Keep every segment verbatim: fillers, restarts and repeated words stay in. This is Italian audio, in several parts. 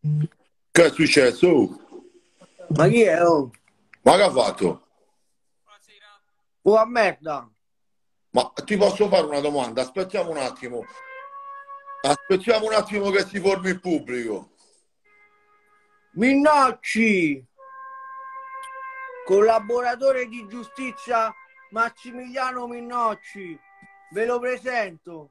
Che è successo? Oh, Ma chi è? Oh, ma che ha fatto? oh a merda! Ma ti posso fare una domanda? Aspettiamo un attimo. Aspettiamo un attimo che si formi il pubblico. Minnacci! Collaboratore di giustizia Massimiliano Minnacci. Ve lo presento.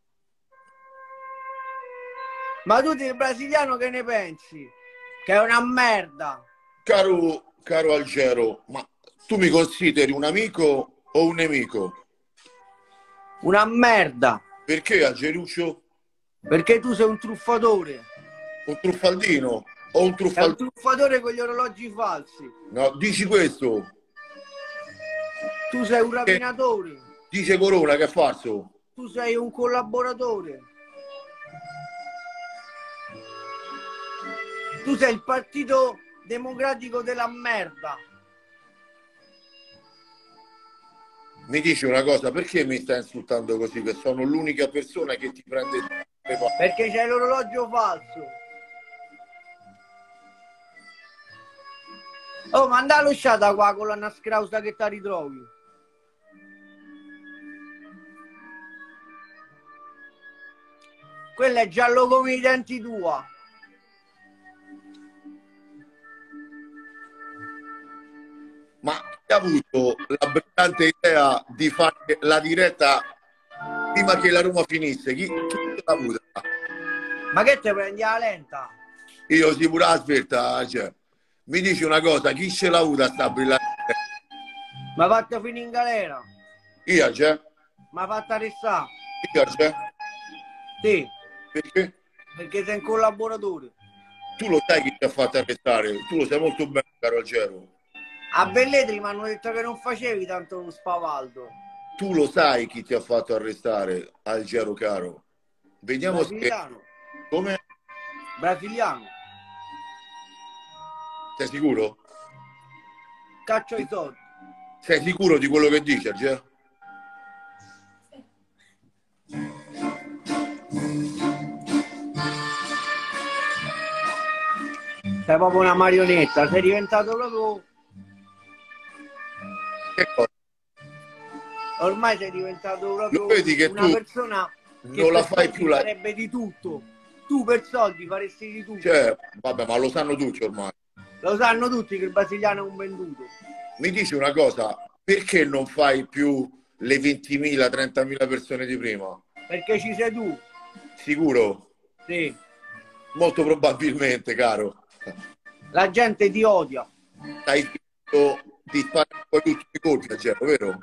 Ma tu del brasiliano che ne pensi? Che è una merda. Caro, caro Algero, ma tu mi consideri un amico o un nemico? Una merda. Perché Algeruccio? Perché tu sei un truffatore. Un truffaldino o un Sei un truffaldino? truffatore con gli orologi falsi. No, dici questo. Tu sei un Che rapinatore. dice Corona che è falso. Tu sei un collaboratore. Tu sei il partito democratico della merda. Mi dici una cosa, perché mi stai insultando così? Che sono l'unica persona che ti prende le palle. Perché c'è l'orologio falso. Oh, manda l'usciata qua con la nascrausa che ti ritrovi. Quella è giallo come i denti tua. Ma chi ha avuto la brillante idea di fare la diretta prima che la Roma finisse? Chi, chi l'ha avuta? Ma che te prendi la lenta? Io si pure aspetta, cioè, mi dici una cosa, chi ce l'ha avuta sta brillante idea? Ma fatta finire in galera. Io c'è? Ma fatta arrestare. Io c'è? Sì, Perché? perché sei un collaboratore. Tu lo sai chi ti ha fatto arrestare, tu lo sai molto bene, caro Algero. A Belletri mi hanno detto che non facevi tanto uno spavaldo. Tu lo sai chi ti ha fatto arrestare, Algero caro. Vediamo se... Brasiliano. Come? Brasiliano. Sei sicuro? Caccio i soldi. Sei sicuro di quello che dici, Algero? Sei proprio una marionetta. Sei diventato proprio... Che cosa? Ormai sei diventato Lo proprio vedi che una tu persona che non la per fai soldi più la... farebbe di tutto. Tu per soldi faresti di tutto. Cioè, vabbè, ma lo sanno tutti ormai. Lo sanno tutti che il brasiliano è un venduto. Mi dici una cosa, perché non fai più le ventimila, trentamila persone di prima? Perché ci sei tu. Sicuro? Sì. Molto probabilmente, caro. La gente ti odia. Stai finendo di sparare poi tutti i colpi, Algero, vero?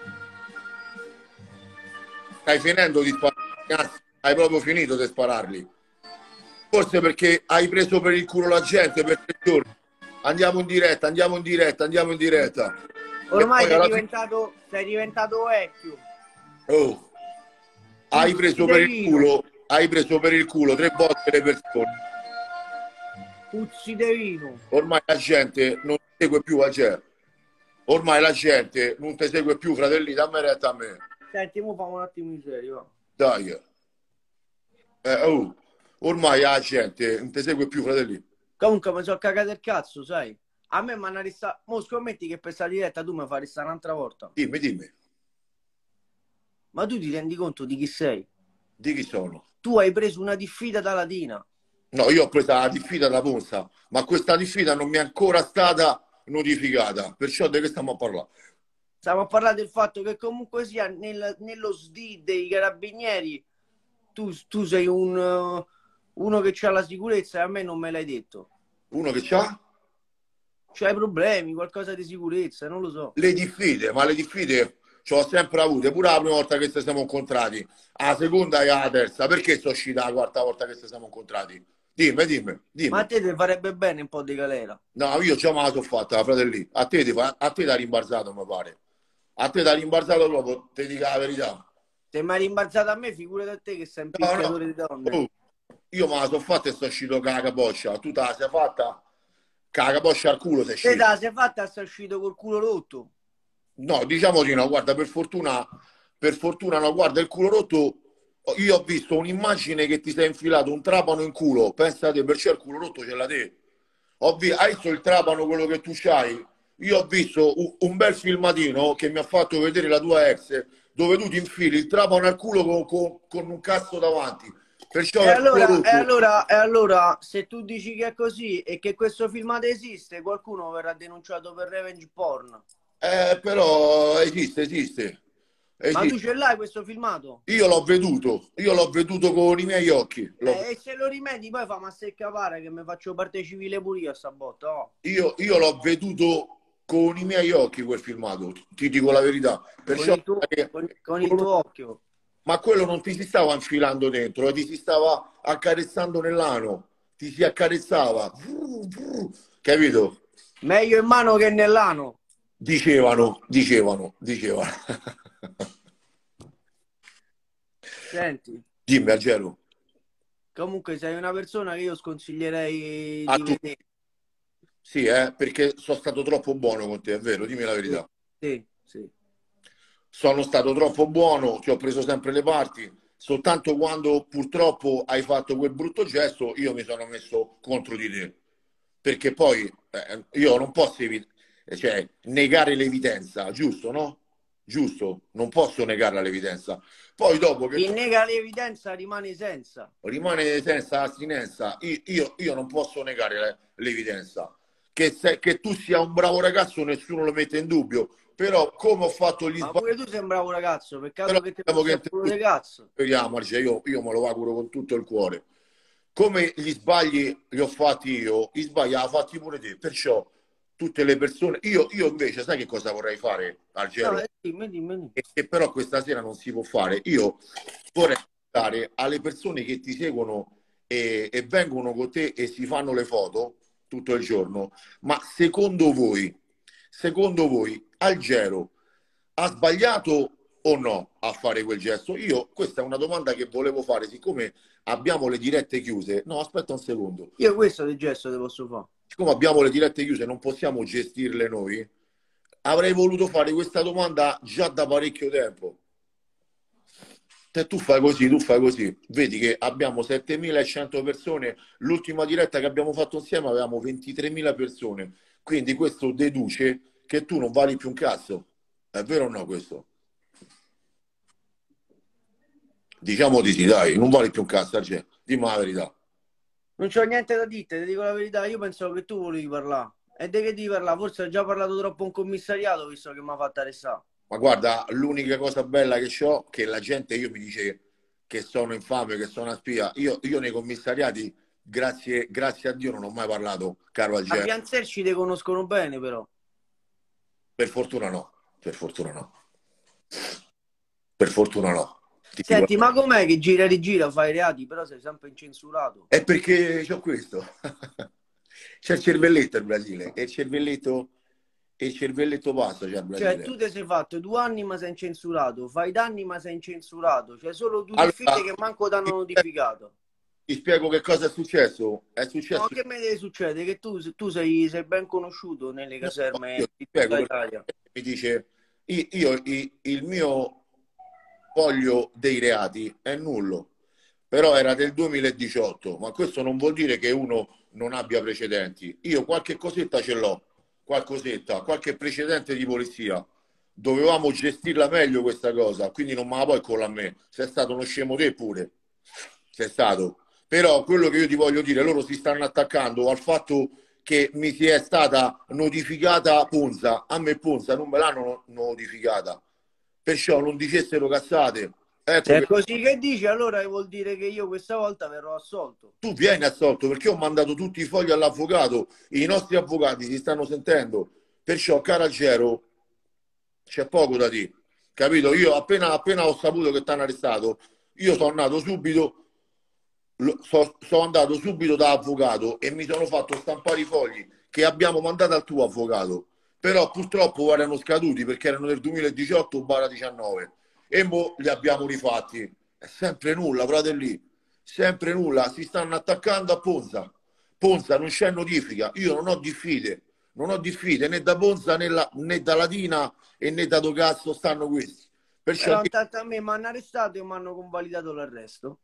Stai finendo di sparare, anzi, hai proprio finito di spararli. Forse perché hai preso per il culo la gente per tre giorni. Andiamo in diretta, andiamo in diretta, andiamo in diretta. E Ormai poi sei alla fine... diventato, sei diventato vecchio. Oh, hai Puzzi preso di per il vino. culo, hai preso per il culo tre volte le persone. Puzzi di vino. Ormai la gente non ti segue più a Ger. Ormai la gente non ti segue più, fratelli, dammi retta a me. Senti, mo famo un attimo in serio. Dai. Eh, oh, ormai la gente non ti segue più, fratelli. Comunque mi sono cagato il cazzo, sai? A me mi hanno arrestato. Mo scommetti che per questa diretta tu mi fai arrestare un'altra volta. Dimmi, dimmi, Ma tu ti rendi conto di chi sei? di chi sono? Tu hai preso una diffida da Latina. No, io ho preso la diffida da Ponza, ma questa diffida non mi è ancora stata notificata, perciò di che stiamo a parlare? Stiamo a parlare del fatto che comunque sia nel- nello S D I dei carabinieri tu, tu sei un, uh, uno che c'ha la sicurezza e a me non me l'hai detto. Uno che c'ha C'hai problemi, qualcosa di sicurezza, non lo so. le diffide, ma le diffide ce l'ho sempre avute, pure la prima volta che ci siamo incontrati, la seconda e la terza, perché sono uscita la quarta volta che ci siamo incontrati? Dimmi, dimmi, Ma a dimmi. te ti farebbe bene un po' di galera. No, io già me la sono fatta, fratelli. A te ti fa- a te t'ha rimbalzato, mi pare. A te t'ha rimbalzato proprio, ti dico la verità. Se mi hai rimbalzato a me, figurati a te che sei un No, no. picchiatore di donne. Oh, io me la sono fatta e sono uscito con la capoccia. Tu te la sei fatta con la capoccia al culo, sei Te te uscito. la sei fatta e sei uscito col culo rotto. No, diciamo di no, guarda, per fortuna, per fortuna no, guarda, il culo rotto, io ho visto un'immagine che ti sei infilato un trapano in culo, pensate, perciò il culo rotto ce l'ha te. Ho vi- hai visto il trapano, quello che tu c'hai? Io ho visto un, un bel filmatino che mi ha fatto vedere la tua ex, dove tu ti infili il trapano al culo con, con- con un cazzo davanti. Perciò E il culo allora, e rotto. allora, e allora, se tu dici che è così e che questo filmato esiste, qualcuno verrà denunciato per revenge porn. Eh, però esiste, esiste, Ma tu esiste. ce l'hai questo filmato? Io l'ho veduto, io l'ho veduto con i miei occhi. L'ho- Eh, e se lo rimedi poi fa ma secca pare che mi faccio parte civile pure io a sta botta. Oh. io io l'ho veduto con i miei occhi quel filmato, ti dico la verità. Con Perciò, il tuo, eh, con, con il tuo occhio. ma quello non ti si stava infilando dentro, eh, ti si stava accarezzando nell'ano, ti si accarezzava, Vru, vru, capito? Meglio in mano che nell'ano. Dicevano, dicevano, dicevano. Senti, Dimmi, Algero. comunque sei una persona che io sconsiglierei A di tu. vedere. Sì, eh, perché sono stato troppo buono con te, è vero, dimmi la Sì, verità. sì, sì. Sono stato troppo buono, ti ho preso sempre le parti, soltanto quando purtroppo hai fatto quel brutto gesto io mi sono messo contro di te, perché poi eh, io non posso evi- cioè, negare l'evidenza, giusto, no? Giusto, non posso negare l'evidenza. Poi dopo che Chi tu nega l'evidenza rimane senza. rimane senza astinenza, io, io- io non posso negare le- l'evidenza. Che, se- che tu sia un bravo ragazzo nessuno lo mette in dubbio, però come ho fatto gli Ma sbagli, pure tu sembra un ragazzo, però peccato che ti dopo fossi che a culo di cazzo. speriamo, cioè io, io me lo auguro con tutto il cuore. Come gli sbagli li ho fatti io, gli sbagli li ha fatti pure te. Perciò tutte le persone, io, io invece, sai che cosa vorrei fare, No, Algero? eh, dimmi, dimmi, dimmi. E che però questa sera non si può fare. Io vorrei dare alle persone che ti seguono e, e vengono con te e si fanno le foto tutto il giorno, ma secondo voi, secondo voi, Algero ha sbagliato o no a fare quel gesto? Io, questa è una domanda che volevo fare, siccome abbiamo le dirette chiuse. No, aspetta un secondo. Io questo di gesto ti posso fare. Siccome abbiamo le dirette chiuse, non possiamo gestirle noi. Avrei voluto fare questa domanda già da parecchio tempo. Se tu fai così, tu fai così, vedi che abbiamo settemilaecento persone, l'ultima diretta che abbiamo fatto insieme avevamo ventitremila persone, quindi questo deduce che tu non vali più un cazzo. È vero o no questo? Diciamo di sì, dai, non vali più un cazzo, cioè, dimmi la verità. Non c'ho niente da dire, ti dico la verità, io pensavo che tu volevi parlare. E di che devi parlare? Forse hai già parlato troppo un commissariato, visto che mi ha fatto arrestare. Ma guarda, l'unica cosa bella che ho è che la gente, io mi dice che sono infame, che sono una spia. Io, io nei commissariati, grazie, grazie a Dio, non ho mai parlato, caro A Algero. Pianzerci ti conoscono bene, però. Per fortuna no, per fortuna no, per fortuna no. Ti dico. Senti, ma com'è che gira e rigira, fai i reati, però sei sempre incensurato? È perché c'ho questo. C'è il cervelletto il Brasile, e il cervelletto, e il cervelletto passa, c'è il Cioè, Brasile. tu ti sei fatto due anni ma sei incensurato, fai danni ma sei incensurato, cioè solo due diffide Allora, che manco t'hanno ti notificato. ti spiego che cosa è successo. È No, successo. che me deve succedere? Che tu, tu sei, sei ben conosciuto nelle No, caserme io ti di spiego tutta perché Italia. mi dice io, io- i- il mio foglio dei reati è nullo, però era del duemiladiciotto, ma questo non vuol dire che uno non abbia precedenti. Io qualche cosetta ce l'ho, qualcosetta, qualche precedente di polizia. Dovevamo gestirla meglio questa cosa, quindi non me la puoi con a me. Sei stato uno scemo te pure, sei stato. Però quello che io ti voglio dire, loro si stanno attaccando al fatto che mi sia stata notificata Ponza. A me Ponza non me l'hanno notificata, perciò non dicessero cazzate. Ecco Se è che così che dici, allora vuol dire che io questa volta verrò assolto. tu vieni assolto, perché ho mandato tutti i fogli all'avvocato, i nostri avvocati si stanno sentendo, perciò caro Algero c'è poco da dire, capito? Io appena, appena ho saputo che ti hanno arrestato, io sono andato subito, lo- so- sono andato subito da avvocato e mi sono fatto stampare i fogli che abbiamo mandato al tuo avvocato, però purtroppo erano scaduti perché erano del duemiladiciotto diciannove e mo li abbiamo rifatti. È sempre nulla, fratelli, sempre nulla, si stanno attaccando a Ponza. Ponza non c'è notifica, io non ho diffide, non ho diffide né da Ponza né, la- né da Latina e né da dove cazzo stanno questi. Perciò Però intanto a me mi hanno arrestato e mi hanno convalidato l'arresto.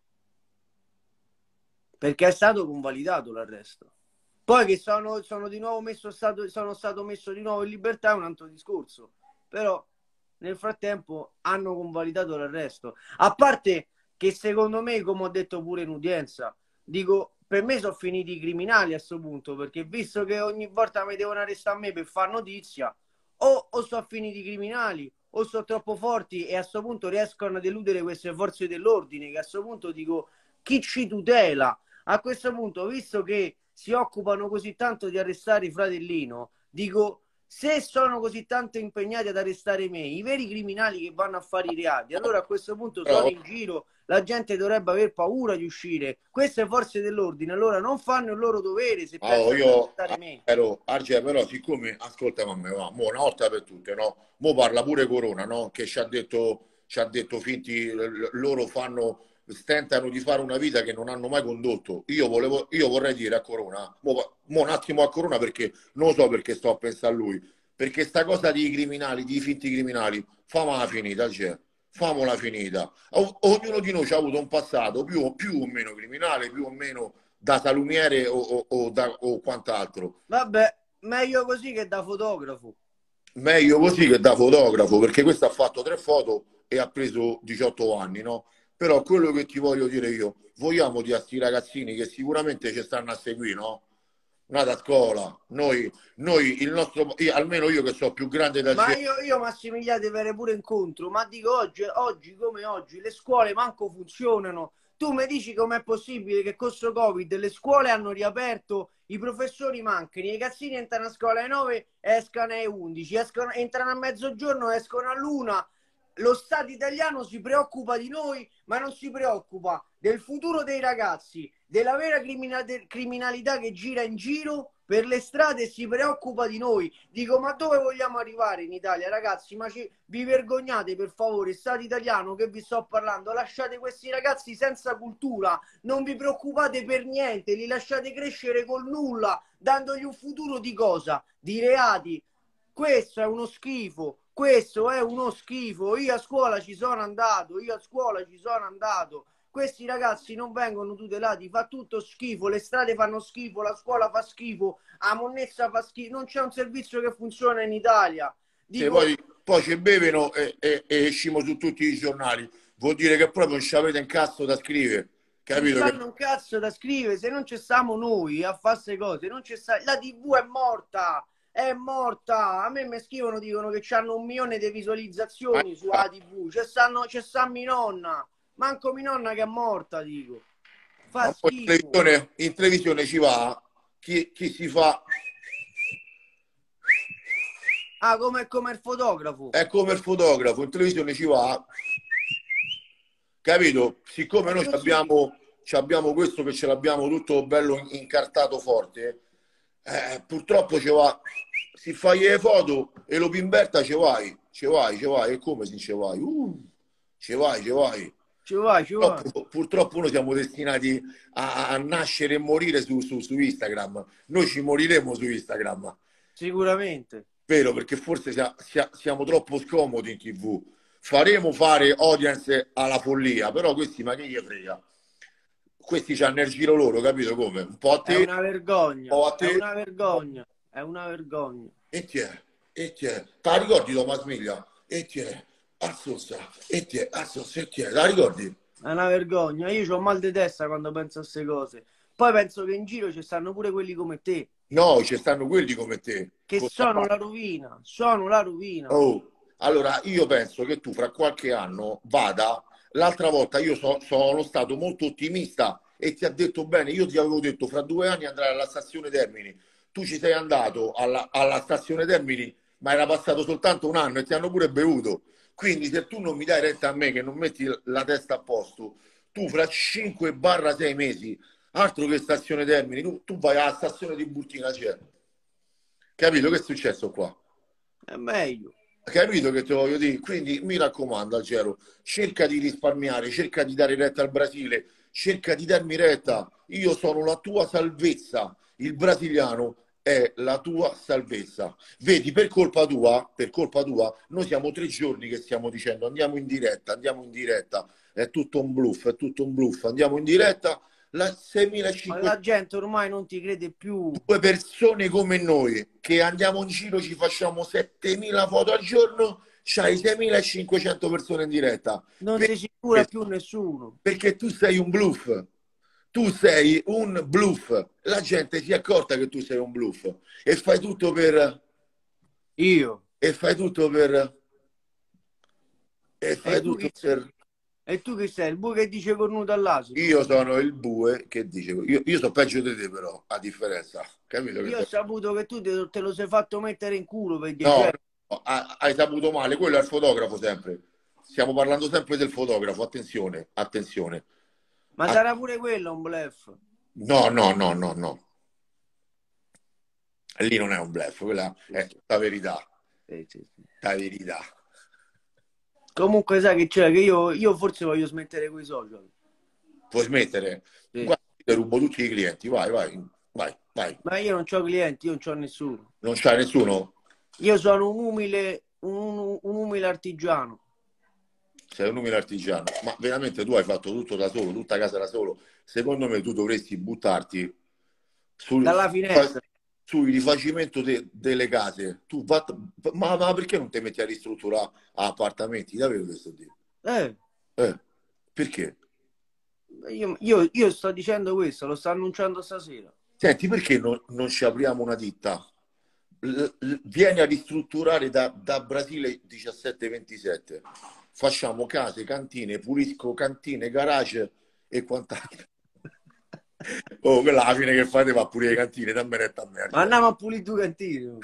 Perché è stato convalidato l'arresto. Poi che sono, sono di nuovo messo stato, sono stato messo di nuovo in libertà è un altro discorso. Però nel frattempo hanno convalidato l'arresto. A parte che secondo me, come ho detto pure in udienza, dico, per me sono finiti i criminali a questo punto, perché visto che ogni volta mi devono arrestare a me per fare notizia, o, o sono finiti i criminali, o sono troppo forti e a questo punto riescono a deludere queste forze dell'ordine, che a questo punto dico, chi ci tutela? A questo punto, visto che si occupano così tanto di arrestare Fratellino, dico, se sono così tanto impegnati ad arrestare me, i veri criminali che vanno a fare i reati, allora a questo punto sono in giro, la gente dovrebbe aver paura di uscire. Queste forze dell'ordine allora non fanno il loro dovere se oh, pensano di io arrestare me. ero Arge, però siccome ascolta mamma, va, mo una volta per tutte, no? Mo parla pure Corona, no? Che ci ha detto, ci ha detto finti, loro fanno, stentano di fare una vita che non hanno mai condotto. Io volevo, io vorrei dire a Corona, mo, mo un attimo a Corona, perché non lo so perché sto a pensare a lui, perché sta cosa di criminali, di finti criminali, famala finita, cioè. Famola finita. O, ognuno di noi ha avuto un passato più o, più o meno criminale, più o meno da salumiere o, o, o, da, o quant'altro. Vabbè, meglio così che da fotografo. Meglio così che da fotografo, perché questo ha fatto tre foto e ha preso diciotto anni, no? Però quello che ti voglio dire io, vogliamo di questi ragazzini che sicuramente ci stanno a seguire, no? Nata a scuola, noi, noi il nostro, io, almeno io che sono più grande da Ma te. io, io Massimiliano di avere pure incontro, ma dico oggi, oggi come oggi le scuole manco funzionano. Tu mi dici com'è possibile che con questo Covid le scuole hanno riaperto, i professori mancano, i ragazzini entrano a scuola alle nove, escono alle undici, escono, entrano a mezzogiorno, escono all'una. Lo Stato italiano si preoccupa di noi, ma non si preoccupa del futuro dei ragazzi, della vera criminalità che gira in giro per le strade e si preoccupa di noi. Dico, ma dove vogliamo arrivare in Italia, ragazzi? Ma ci, vi vergognate, per favore, Stato italiano che vi sto parlando, lasciate questi ragazzi senza cultura, non vi preoccupate per niente, li lasciate crescere col nulla, dandogli un futuro di cosa? Di reati. Questo è uno schifo. Questo è uno schifo. Io a scuola ci sono andato, io a scuola ci sono andato. Questi ragazzi non vengono tutelati, fa tutto schifo, le strade fanno schifo, la scuola fa schifo, la monnezza fa schifo, non c'è un servizio che funziona in Italia. Dico... Poi, poi ci bevono e, e, e escimo su tutti i giornali. Vuol dire che proprio non ci avete un cazzo da scrivere. Capito? Non Che... c'hanno un cazzo da scrivere, se non ci stiamo noi a fare queste cose, non c'è sta... la tivù è morta. È morta. A me mi scrivono, dicono che hanno un milione di visualizzazioni su A tivù. C'è stanno, c'è sta mia nonna. Manco mia nonna che è morta, dico. Fa Ma poi in schifo. televisione, in televisione ci va chi, chi si fa. Ah, come, come il fotografo. È come il fotografo, in televisione ci va. Capito? Siccome noi abbiamo, abbiamo questo che ce l'abbiamo tutto bello incartato forte, eh, purtroppo ci va. Si fa le foto e lo pimberta ci vai, ci vai, ci vai. E come si ci vai? Uh, ci vai, ci vai. Ci vai, ci vai. Purtroppo, purtroppo noi siamo destinati a, a nascere e morire su, su, su Instagram. Noi ci moriremo su Instagram. Sicuramente. Vero, perché forse sia, sia, siamo troppo scomodi in tivù. Faremo fare audience alla follia, però questi ma che gli frega? Questi c'hanno il giro loro, capito come? Un po' a te, È una vergogna. un po' a te. È una vergogna. È una vergogna. E ti è? E ti è? Te la ricordi Thomas Miglia? E ti è? Assossa, e ti è? Assossa, e ti è? La ricordi? È una vergogna. Io ho mal di testa quando penso a queste cose. Poi penso che in giro ci stanno pure quelli come te. No, ci stanno quelli come te. Che sono la rovina. Sono la rovina. Oh, allora io penso che tu fra qualche anno vada. L'altra volta io so, sono stato molto ottimista e ti ha detto bene, io ti avevo detto fra due anni andrai alla stazione Termini. Tu ci sei andato alla, alla stazione Termini, ma era passato soltanto un anno e ti hanno pure bevuto. Quindi se tu non mi dai retta a me, che non metti la testa a posto, tu fra cinque sei mesi, altro che stazione Termini, tu, tu vai alla stazione di Burtina C'è. Capito che è successo qua? È meglio. Capito che ti voglio dire? Quindi mi raccomando, Algero, cerca di risparmiare, cerca di dare retta al Brasile, cerca di darmi retta. Io sono la tua salvezza, il brasiliano, è la tua salvezza. Vedi, per colpa tua, per colpa tua, noi siamo tre giorni che stiamo dicendo andiamo in diretta, andiamo in diretta, è tutto un bluff, è tutto un bluff, andiamo in diretta, la Ma seimilacinquecento la gente ormai non ti crede più. due persone come noi che andiamo in giro, ci facciamo settemila foto al giorno, c'hai seimilacinquecento persone in diretta. Non Per ti si cura questo, più nessuno. perché tu sei un bluff. Tu sei un bluff. La gente si è accorta che tu sei un bluff e fai tutto per Io. e fai tutto per e E fai tu tutto chi sei? per E tu chi sei? Il bue che dice cornuto all'asino? io sono il bue che dice io, io so peggio di te, però a differenza, capito che Io ho so- saputo che tu te, te lo sei fatto mettere in culo per dire, no, cioè, no, ha- hai saputo male, quello è il fotografo sempre. Stiamo parlando sempre del fotografo, attenzione, attenzione. ma A- sarà pure quello un bluff. no, no, no, no, no. Lì non è un bluff, quella Sì, è sì, tutta verità, sì, sì, sì. la verità. Comunque sai che c'è, che io, io forse voglio smettere con i social. Puoi smettere. Sì. Guarda, ti rubo tutti i clienti, vai, vai, vai, vai. Ma io non ho clienti, io non ho nessuno. Non c'è nessuno? Io sono un umile, un, un umile artigiano. Sei un umile artigiano, ma veramente tu hai fatto tutto da solo, tutta casa da solo. Secondo me tu dovresti buttarti sul, Dalla finestra. sul rifacimento de- delle case. Tu va- ma, ma perché non ti metti a ristrutturare appartamenti? Davvero questo dire? Eh, Eh, perché? io, io, io sto dicendo questo, lo sto annunciando stasera. Senti, perché non, non ci apriamo una ditta? L- l- vieni a ristrutturare da, da Brasile diciassette ventisette. Facciamo case, cantine, pulisco cantine, garage e quant'altro. Oh, quella alla fine che fate va pure le cantine, dammi retta a me. Ma Argento. andiamo a pulire due cantini.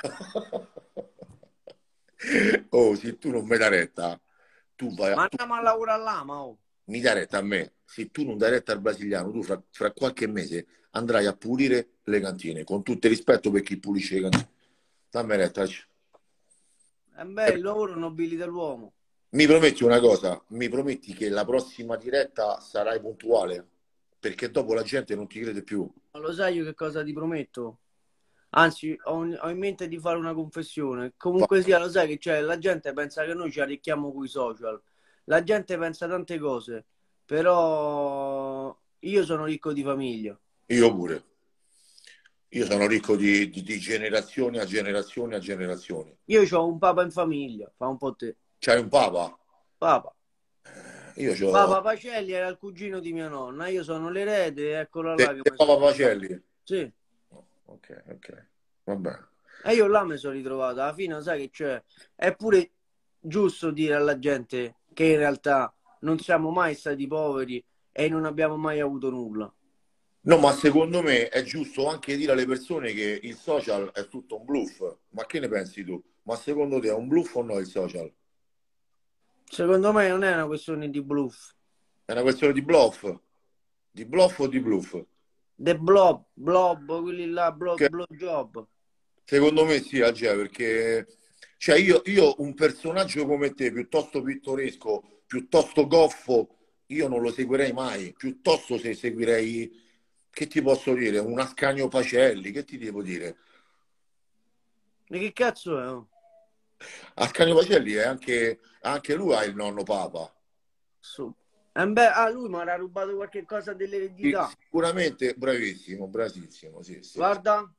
Oh, se tu non mi dai retta, tu vai a... Ma tu- andiamo a lavorare là, ma oh. mi dai retta a me. Se tu non dai retta al brasiliano, tu fra, fra qualche mese andrai a pulire le cantine, con tutto il rispetto per chi pulisce le cantine. Dammi retta. È bello, il lavoro nobilita l'uomo. Mi prometti una cosa, mi prometti che la prossima diretta sarai puntuale, perché dopo la gente non ti crede più. Ma lo sai io che cosa ti prometto? Anzi, ho, ho in mente di fare una confessione. Comunque sia, lo sai che c'è, la gente pensa che noi ci arricchiamo con i social. La gente pensa tante cose, però io sono ricco di famiglia. Io pure. Io sono ricco di, di, di generazione a generazione a generazione. Io ho un papa in famiglia, fa un po' te. C'hai un papa? Papa. Io c'ho... Papa Pacelli era il cugino di mia nonna, io sono l'erede, eccolo Te, là che te mi Papa sono... Pacelli? Sì. Ok, ok. Va bene. E io là mi sono ritrovato, alla fine sai che c'è? È pure giusto dire alla gente che in realtà non siamo mai stati poveri e non abbiamo mai avuto nulla. No, ma secondo me è giusto anche dire alle persone che il social è tutto un bluff. Ma che ne pensi tu? Ma secondo te è un bluff o no il social? Secondo me non è una questione di bluff. È una questione di bluff? Di bluff o di bluff? The blob, blob, quelli là, blob, Che blow job. secondo me sì, Agea, perché cioè io, io un personaggio come te, piuttosto pittoresco, piuttosto goffo, io non lo seguirei mai. Piuttosto se seguirei, che ti posso dire? Un Ascanio Pacelli, che ti devo dire? E che cazzo è? Oh? Ascanio Pacelli è anche, anche lui ha il nonno Papa. Su. Eh beh, ah, lui mi ha rubato qualche cosa Sì, dell'eredità. sicuramente bravissimo, bravissimo, sì, sì. Guarda,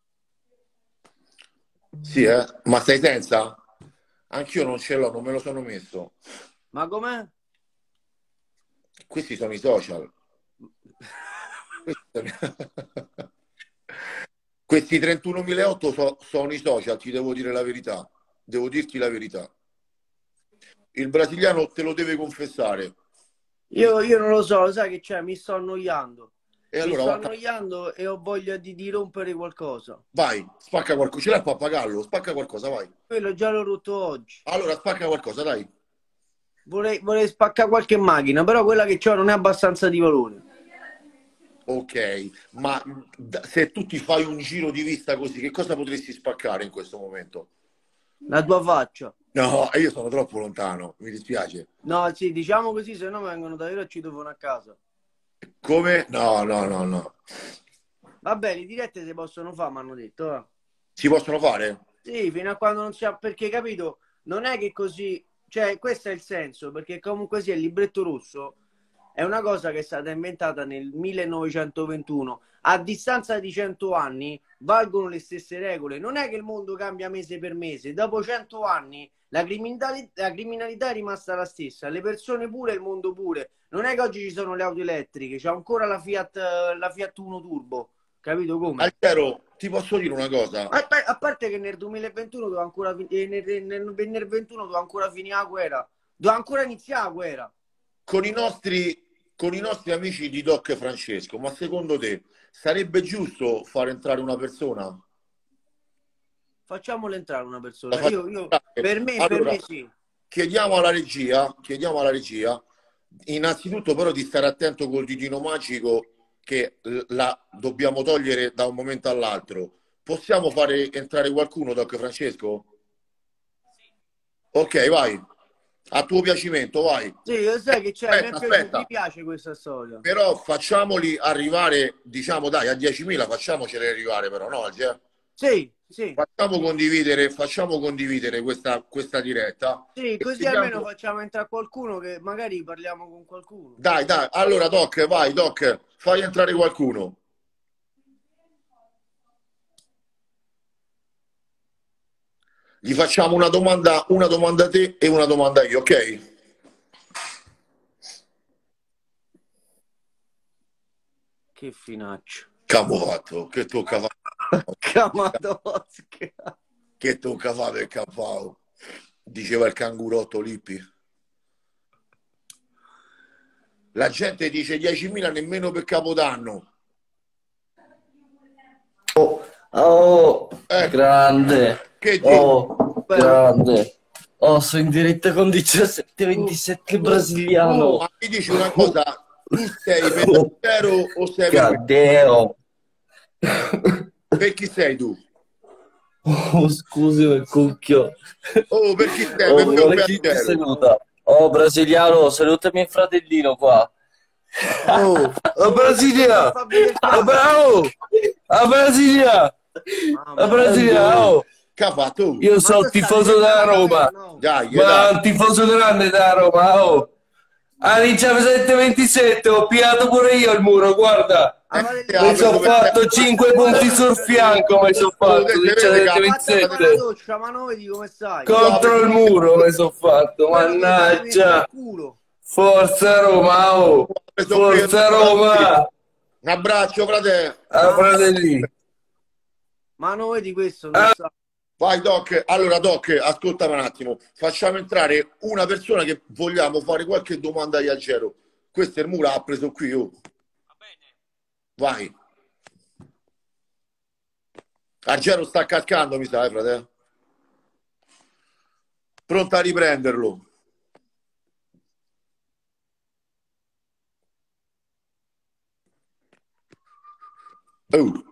Sì, eh? Ma stai senza? Anch'io non ce l'ho, non me lo sono messo. ma com'è? Questi sono i social. Questi, sono... Questi trentunomilaotto so, sono i social, ti devo dire la verità. Devo dirti la verità. Il brasiliano te lo deve confessare. Io, io non lo so, sai che c'è? Mi sto annoiando. E Mi allora sto va- annoiando e ho voglia di, di rompere qualcosa. vai, spacca qualcosa. Ce l'hai il pappagallo? Spacca qualcosa, vai. Quello già l'ho rotto oggi. Allora spacca qualcosa, dai. Vorrei, vorrei spaccare qualche macchina, però quella che ho non è abbastanza di valore. Ok, ma da- se tu ti fai un giro di vista così, che cosa potresti spaccare in questo momento? La tua faccia. No, io sono troppo lontano, mi dispiace. No, sì, diciamo così, se no vengono da io e ci devono a casa. Come? No, no, no, no. Va bene, le dirette si possono fare, mi hanno detto. Eh. Si possono fare? Sì, fino a quando non sia, perché capito, non è che così, cioè questo è il senso, perché comunque sia il libretto rosso è una cosa che è stata inventata nel millenovecentoventuno, a distanza di cento anni valgono le stesse regole, non è che il mondo cambia mese per mese, dopo cento anni la criminalità, la criminalità è rimasta la stessa, le persone pure, il mondo pure, non è che oggi ci sono le auto elettriche, c'è ancora la Fiat, la Fiat Uno Turbo, capito come? Altiero, ti posso dire una cosa? A, a parte che nel duemilaventuno doveva ancora, eh, nel, nel, nel ventuno doveva ancora finire la guerra, doveva ancora iniziare la guerra. Con i nostri, con i nostri amici di Doc Francesco, ma secondo te sarebbe giusto far entrare una persona? Facciamolo entrare una La persona. facciamo Io, io, entrare? per me, per Allora, me sì. chiediamo alla regia, chiediamo alla regia, innanzitutto però di stare attento col ditino magico che la dobbiamo togliere da un momento all'altro. Possiamo fare entrare qualcuno, Doc Francesco? Ok, vai. A tuo piacimento, vai. Sì, io sai che c'è, mi, è Aspetta, piaciuto, mi aspetta. piace questa storia. Però facciamoli arrivare, diciamo, dai, a diecimila facciamoceli arrivare però, no, Alge? Sì, sì. Facciamo condividere, facciamo condividere questa, questa diretta. Sì, E così almeno vediamo... facciamo entrare qualcuno che magari parliamo con qualcuno. Dai, dai, allora Doc, vai, Doc, fai entrare qualcuno. Gli facciamo una domanda, una domanda a te e una domanda a io, ok? Che finaccio. Camofatto, che tocca fare? Camatosca. Che tocca fare per campao? Diceva il cangurotto Lippi. La gente dice diecimila nemmeno per Capodanno. Oh, oh Eh, grande. che dici? Oh, grande. Oh, sono in diretta con diciassette ventisette brasiliano. Ma mi dici una cosa, tu sei per zero o sei per me? Gaddeo. Per chi sei tu? Oh, scusi, il cucchio. Oh, per chi sei? Oh, Per me o vuole per chi ti zero? saluta? Oh, brasiliano, salutami il fratellino qua. Oh, Oh, Brasilia! fa vedere il Oh, capo. bravo! A Brasilia! Mamma A Brasilia! Oh. Che ha fatto? Io Ma sono tu il stai tifoso vedendo della la Roma. galera, no? Dai, Ma dai. un tifoso grande da Roma, oh! A diciassette ventisette ho piato pure io il muro, guarda! Ah, Eh, vale ti lì. Mi apre sono dove fatto sei. cinque punti sul fianco, mi sono Oh, fatto te si vede diciassette che Fatti fare una ventisette doccia, ma non vedi come stai. Ti apre contro il muro mi sono fatto, Quello te stai messo mannaggia! al culo. Forza Roma, oh! preso qui. Forza Roma! Un abbraccio, fratello. A Mamma, fratelli! ma non vedi questo, non Ah. sa. Vai, Doc. Allora, Doc, ascoltami un attimo. Facciamo entrare una persona che vogliamo fare qualche domanda agli Algero. Questo è il muro, ha preso qui. Oh. Va bene. Vai. Algero sta cascando, mi sa, eh, fratello. Pronto a riprenderlo. Oh.